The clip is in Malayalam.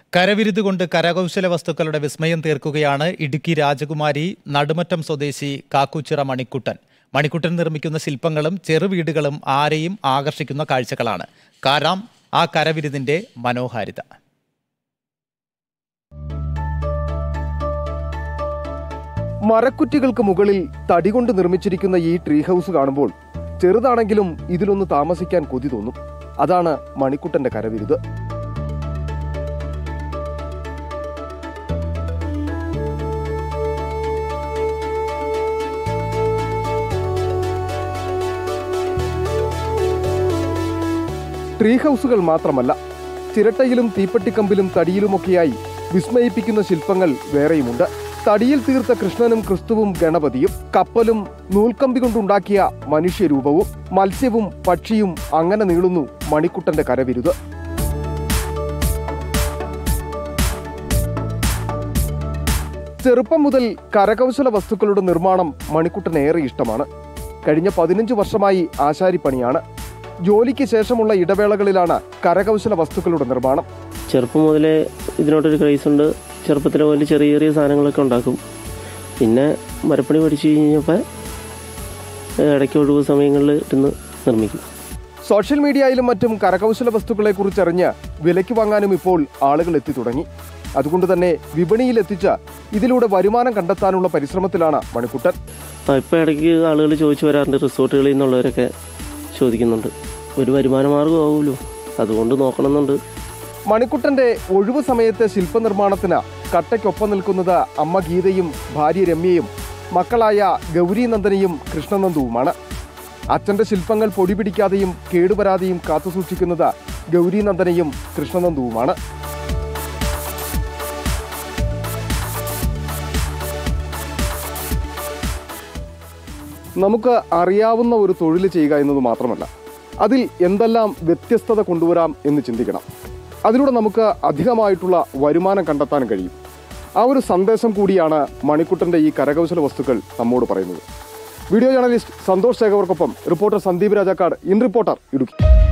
കരവിരുത് കൊണ്ട് കരകൗശല വസ്തുക്കളുടെ വിസ്മയം തീർക്കുകയാണ് ഇടുക്കി രാജകുമാരി നടുമറ്റം സ്വദേശി കാക്കുച്ചിറ മണിക്കുട്ടൻ. മണിക്കുട്ടൻ നിർമ്മിക്കുന്ന ശില്പങ്ങളും ചെറുവീടുകളും ആരെയും ആകർഷിക്കുന്ന കാഴ്ചകളാണ്. കാരാം ആ കരവിരുതിന്റെ മനോഹാരിത. മരക്കുറ്റികൾക്ക് മുകളിൽ തടി കൊണ്ട് നിർമ്മിച്ചിരിക്കുന്ന ഈ ട്രീ ഹൗസ് കാണുമ്പോൾ ചെറുതാണെങ്കിലും ഇതിലൊന്ന് താമസിക്കാൻ കൊതി തോന്നും. അതാണ് മണിക്കുട്ടന്റെ കരവിരുത്. ട്രീ ഹൗസുകൾ മാത്രമല്ല, ചിരട്ടയിലും തീപ്പെട്ടിക്കമ്പിലും തടിയിലുമൊക്കെയായി വിസ്മയിപ്പിക്കുന്ന ശില്പങ്ങൾ വേറെയുമുണ്ട്. തടിയിൽ തീർത്ത കൃഷ്ണനും ക്രിസ്തുവും ഗണപതിയും, കപ്പലും നൂൽക്കമ്പി കൊണ്ടുണ്ടാക്കിയ മനുഷ്യരൂപവും, മത്സ്യവും പക്ഷിയും അങ്ങനെ നീളുന്നു മണിക്കുട്ടന്റെ കരവിരുത്. ചെറുപ്പം മുതൽ കരകൗശല വസ്തുക്കളുടെ നിർമ്മാണം മണിക്കുട്ടന് ഏറെ ഇഷ്ടമാണ്. കഴിഞ്ഞ 15 വർഷമായി ആശാരിപ്പണിയാണ്. ജോലിക്ക് ശേഷമുള്ള ഇടവേളകളിലാണ് കരകൗശല വസ്തുക്കളുടെ നിർമ്മാണം. ചെറുപ്പം മുതലേ ഇതിനോട്ടൊരു ക്രൈസ് ഉണ്ട്. ചെറുപ്പത്തിലെ പോലെ ചെറിയ ചെറിയ സാധനങ്ങളൊക്കെ ഉണ്ടാക്കും. പിന്നെ മരപ്പണി പഠിച്ചു കഴിഞ്ഞപ്പോൾ ഇടയ്ക്ക് ഒഴിവ് സമയങ്ങളിൽ ഇരുന്ന് നിർമ്മിക്കും. സോഷ്യൽ മീഡിയയിലും മറ്റും കരകൗശല വസ്തുക്കളെ കുറിച്ചറിഞ്ഞ് വിലയ്ക്ക് വാങ്ങാനും ഇപ്പോൾ ആളുകൾ എത്തി തുടങ്ങി. അതുകൊണ്ട് തന്നെ വിപണിയിൽ എത്തിച്ച് ഇതിലൂടെ വരുമാനം കണ്ടെത്താനുള്ള പരിശ്രമത്തിലാണ് മണിക്കുട്ടൻ. ഇപ്പോൾ ഇടയ്ക്ക് ആളുകൾ ചോദിച്ചു വരാറുണ്ട്. റിസോർട്ടുകളിൽ നിന്നുള്ളവരൊക്കെ ചോദിക്കുന്നുണ്ട്. ഒരു വരുമാന മാർഗമാവുമല്ലോ, അതുകൊണ്ട് നോക്കണമെന്നുണ്ട്. മണിക്കുട്ടന്റെ ഒഴിവു സമയത്തെ ശില്പനിർമ്മാണത്തിന് കട്ടയ്ക്കൊപ്പം നിൽക്കുന്നത് അമ്മ ഗീതയും ഭാര്യ രമ്യയും മക്കളായ ഗൗരീനന്ദനയും കൃഷ്ണനന്ദുവുമാണ്. അച്ഛന്റെ ശില്പങ്ങൾ പൊടി പിടിക്കാതെയും കേടുവരാതെയും കാത്തുസൂക്ഷിക്കുന്നത് ഗൗരീനന്ദനയും കൃഷ്ണനന്ദുവുമാണ്. നമുക്ക് അറിയാവുന്ന ഒരു തൊഴിൽ ചെയ്യുക എന്നത് മാത്രമല്ല, അതിൽ എന്തെല്ലാം വ്യത്യസ്തത കൊണ്ടുവരാം എന്ന് ചിന്തിക്കണം. അതിലൂടെ നമുക്ക് അധികമായിട്ടുള്ള വരുമാനം കണ്ടെത്താൻ കഴിയും. ആ ഒരു സന്ദേശം കൂടിയാണ് മണിക്കുട്ടന്റെ ഈ കരകൗശല വസ്തുക്കൾ നമ്മോട് പറയുന്നത്. വീഡിയോ ജേർണലിസ്റ്റ് സന്തോഷ് ശേഖവർക്കൊപ്പം reporter Sandeep Rajakkad, in reporter, Idukki.